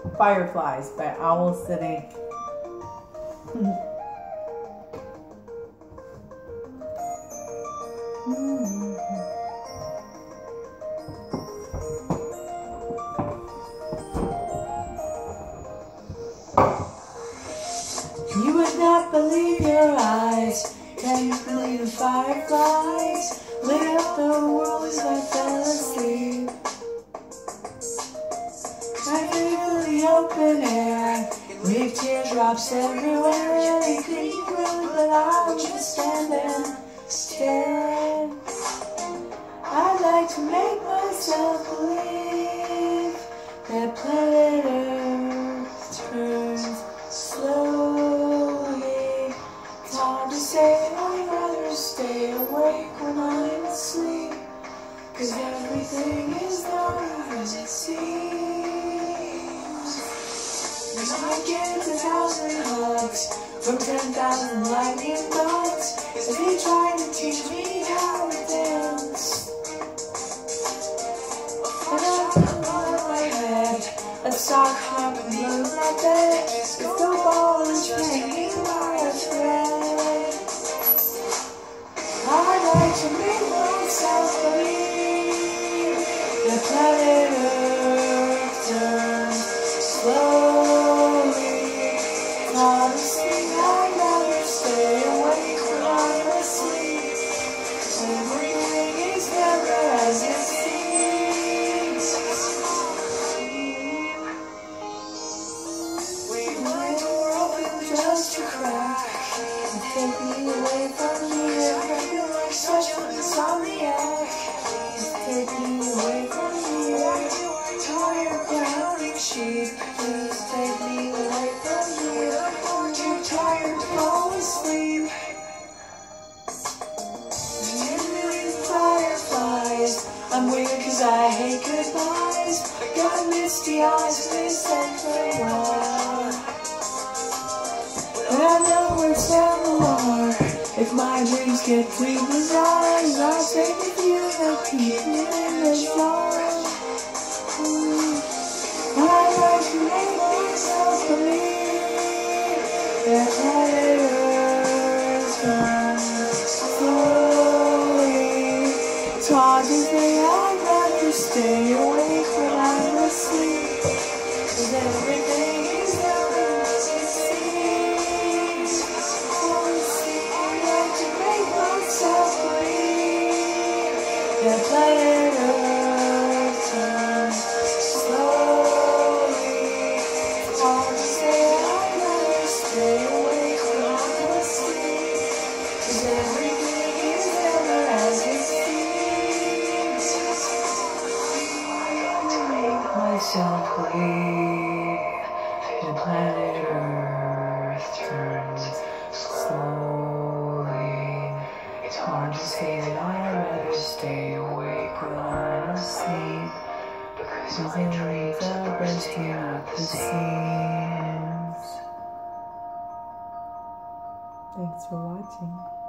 Fireflies by Owl City. You would not believe your eyes. Can you believe the fireflies lit up the world as I fell asleep? I feel the open air, leave teardrops everywhere. They think really, but I would just stand and stare. I'd like to make myself believe that planet Earth turns slowly. It's hard to say, I'd rather stay awake when I'm asleep, 'cause everything is not as it seems. And I get 1,000 hugs from 10,000 lightning bugs as they try to teach me how to dance. And I put on my head a sock hop and move my bed with the ball is hanging by a thread. I'd like to make myself believe that planet Earth turns slowly. Honestly, I'd rather stay awake when I'm asleep. Everything is never as it seems. We might door open just to crack and take me away from here. I feel like such an insomniac. Please take me away from here. Tired counting sheep. Please take me away from here. I'm too tired to fall asleep. Millions of fireflies. I'm weird 'cause I hate goodbyes. I got misty eyes, please send for a while. And I know where some are. If my dreams get too bizarre, I'll take a few that keep me in the dark. I'd like to make myself believe that planet Earth turns slowly. It's hard to say, I'd rather stay awake when I'm asleep, 'cause everything is never as it seems. Honestly, I'd like to make myself believe that planet Earth turns slowly. It's hard to say, I'd rather stay awake when I'm asleep, 'cause everything is never as it seems. To make myself believe that planet Earth turns slowly. It's hard to say that I'd rather stay awake when I'm asleep, because my dreams are bursting at the seams. Thanks for watching.